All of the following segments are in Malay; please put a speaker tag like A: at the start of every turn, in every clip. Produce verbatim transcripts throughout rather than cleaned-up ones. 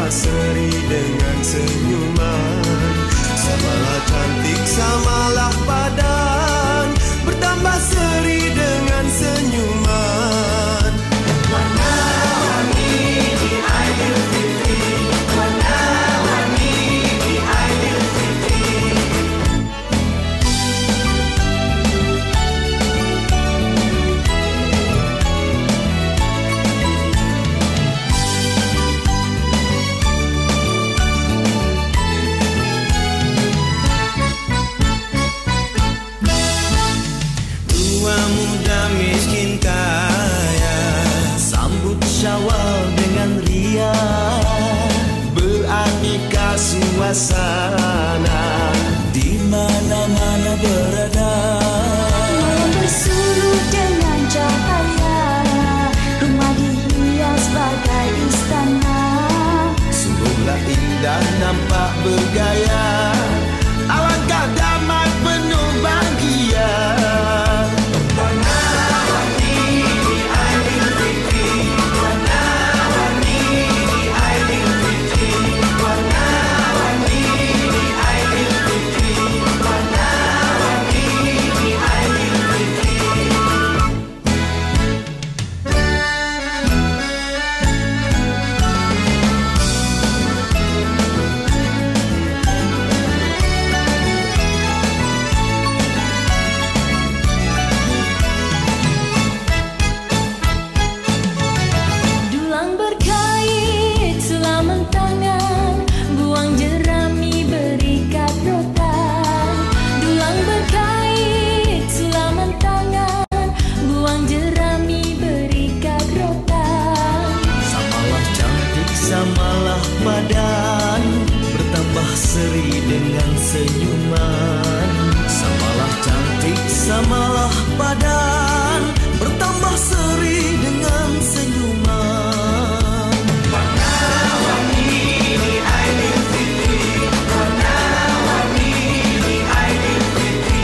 A: bertambah seri dengan senyuman. Samalah cantik, samalah padan, bertambah seri dengan senyuman. Warna-warni di Aidilfitri, warna-warni di Aidilfitri. Muda miskin kaya, sambut Syawal dengan ria, beraneka suasana di mana-mana berada.
B: Malam bersuruh dengan cahaya, rumah dihias bagai istana.
A: Sungguhlah indah nampak bergaya, alangkah damai penuh bahagia. Samalah padan, bertambah seri dengan senyuman. Samalah cantik, samalah padan, bertambah seri dengan senyuman. Warna-warni di Aidilfitri, warna-warni di Aidilfitri.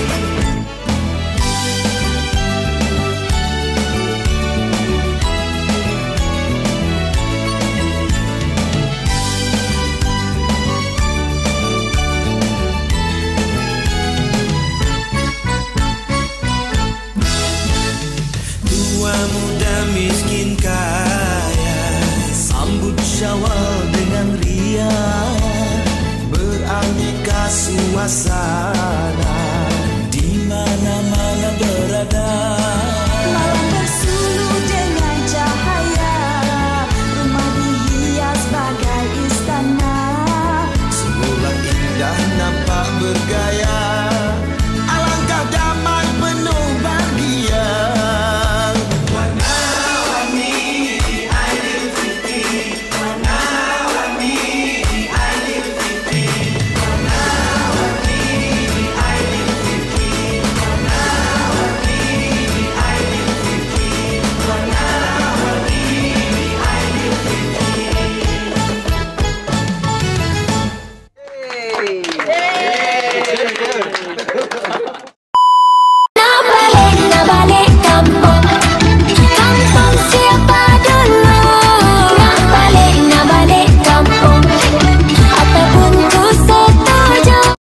A: Muda miskin kaya, sambut Syawal dengan ria, beraneka suasana